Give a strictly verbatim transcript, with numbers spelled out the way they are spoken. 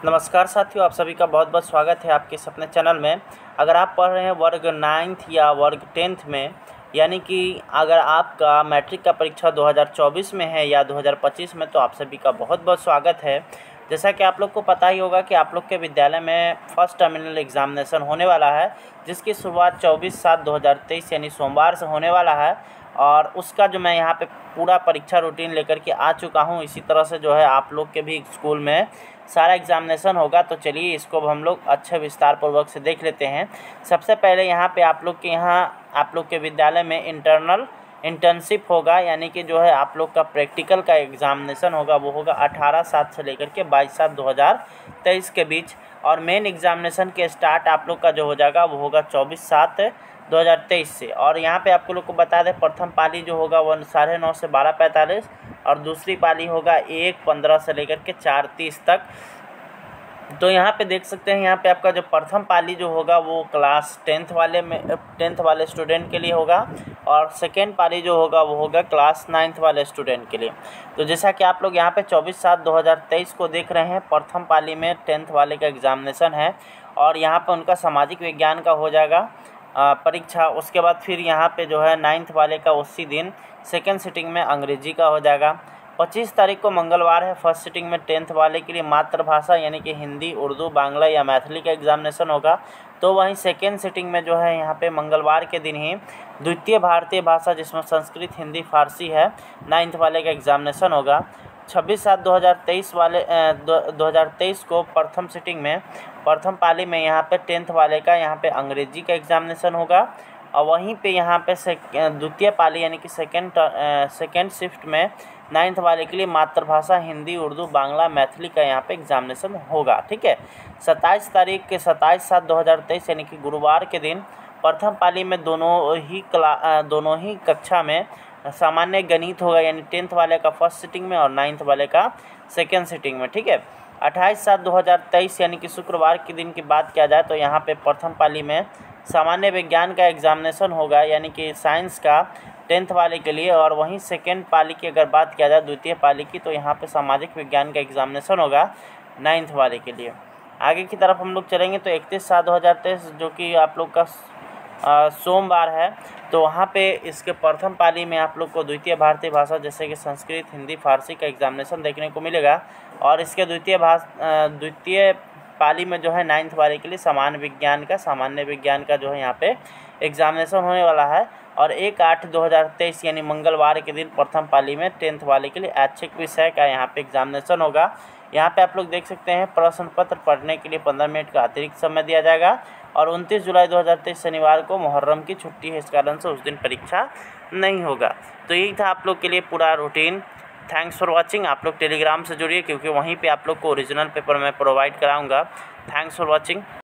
नमस्कार साथियों, आप सभी का बहुत बहुत स्वागत है आपके इस अपने चैनल में। अगर आप पढ़ रहे हैं वर्ग नाइन्थ या वर्ग टेंथ में, यानी कि अगर आपका मैट्रिक का परीक्षा दो हज़ार चौबीस में है या दो हज़ार पच्चीस में, तो आप सभी का बहुत बहुत स्वागत है। जैसा कि आप लोग को पता ही होगा कि आप लोग के विद्यालय में फर्स्ट टर्मिनल एग्जामिनेशन होने वाला है, जिसकी शुरुआत चौबीस सात दो हज़ार तेईस यानी सोमवार से होने वाला है। और उसका जो मैं यहाँ पे पूरा परीक्षा रूटीन लेकर के आ चुका हूँ। इसी तरह से जो है आप लोग के भी स्कूल में सारा एग्जामिनेशन होगा। तो चलिए इसको हम लोग अच्छे विस्तार पूर्वक से देख लेते हैं। सबसे पहले यहाँ पे आप लोग के यहाँ आप लोग के विद्यालय में इंटरनल इंटर्नशिप होगा, यानी कि जो है आप लोग का प्रैक्टिकल का एग्जामिनेशन होगा। वो होगा अठारह सात से लेकर के बाईस सात दो हज़ार तेईस के बीच। और मेन एग्जामिनेशन के स्टार्ट आप लोग का जो हो जाएगा वो होगा चौबीस सात दो हज़ार तेईस से। और यहाँ पे आपको लोग को बता दें, प्रथम पाली जो होगा वो साढ़े नौ से बारह पैंतालीस और दूसरी पाली होगा एक पंद्रह से लेकर के चार तीस तक। तो यहाँ पे देख सकते हैं, यहाँ पे आपका जो प्रथम पाली जो होगा वो क्लास टेंथ वाले में टेंथ वाले स्टूडेंट के लिए होगा, और सेकेंड पाली जो होगा वो होगा क्लास नाइन्थ वाले स्टूडेंट के लिए। तो जैसा कि आप लोग यहाँ पे चौबीस सात दो हज़ार तेईस को देख रहे हैं, प्रथम पाली में टेंथ वाले का एग्जामिनेशन है और यहाँ पे उनका सामाजिक विज्ञान का हो जाएगा परीक्षा। उसके बाद फिर यहाँ पे जो है नाइन्थ वाले का उसी दिन सेकेंड सिटिंग में अंग्रेजी का हो जाएगा। पच्चीस तारीख को मंगलवार है, फर्स्ट सिटिंग में टेंथ वाले के लिए मातृभाषा यानी कि हिंदी, उर्दू, बांग्ला या मैथिली का एग्जामिनेशन होगा। तो वहीं सेकेंड सिटिंग में जो है यहाँ पे मंगलवार के दिन ही द्वितीय भारतीय भाषा, जिसमें संस्कृत, हिंदी, फारसी है, नाइन्थ वाले का एग्जामिनेशन होगा। छब्बीस सात दो हज़ार तेईस वाले दो हज़ार तेईस को प्रथम सिटिंग में प्रथम पाली में यहाँ पे टेंथ वाले का यहाँ पे अंग्रेजी का एग्जामिनेशन होगा। और वहीं पे यहाँ पे द्वितीय पाली यानी कि सेकेंड सेकेंड शिफ्ट में नाइन्थ वाले के लिए मातृभाषा हिंदी, उर्दू, बांग्ला, मैथिली का यहाँ पे एग्जामिनेशन होगा। ठीक है, सत्ताईस तारीख के सत्ताईस सात दो हज़ार तेईस यानी कि गुरुवार के दिन प्रथम पाली में दोनों ही क्ला दोनों ही कक्षा में सामान्य गणित होगा, यानी टेंथ वाले का फर्स्ट सिटिंग में और नाइन्थ वाले का सेकेंड सिटिंग में। ठीक है, अट्ठाईस सात दो हज़ार तेईस यानी कि शुक्रवार के दिन की बात किया जाए तो यहाँ पे प्रथम पाली में सामान्य विज्ञान का एग्जामिनेशन होगा, यानी कि साइंस का टेंथ वाले के लिए। और वहीं सेकेंड पाली की अगर बात किया जाए द्वितीय पाली की, तो यहाँ पे सामाजिक विज्ञान का एग्जामिनेशन होगा नाइन्थ वाले के लिए। आगे की तरफ हम लोग चलेंगे तो इकतीस सात दो हज़ार तेईस जो कि आप लोग का सोमवार है, तो वहाँ पे इसके प्रथम पाली में आप लोग को द्वितीय भारतीय भाषा जैसे कि संस्कृत, हिंदी, फारसी का एग्जामिनेशन देखने को मिलेगा। और इसके द्वितीय भाषा द्वितीय पाली में जो है नाइन्थ वाले के लिए सामान्य विज्ञान का सामान्य विज्ञान का जो है यहाँ पे एग्जामिनेशन होने वाला है। और एक आठ दो हज़ार तेईस यानी मंगलवार के दिन प्रथम पाली में टेंथ वाले के लिए ऐच्छिक विषय का यहाँ पे एग्जामिनेशन होगा। यहाँ पे आप लोग देख सकते हैं, प्रश्न पत्र पढ़ने के लिए पंद्रह मिनट का अतिरिक्त समय दिया जाएगा। और उनतीस जुलाई दो हज़ार तेईस शनिवार को मुहर्रम की छुट्टी है, इस कारण से उस दिन परीक्षा नहीं होगा। तो यही था आप लोग के लिए पूरा रूटीन। Thanks for watching. आप लोग टेलीग्राम से जुड़िए, क्योंकि वहीं पे आप लोग को ओरिजिनल पेपर मैं प्रोवाइड कराऊंगा। Thanks for watching.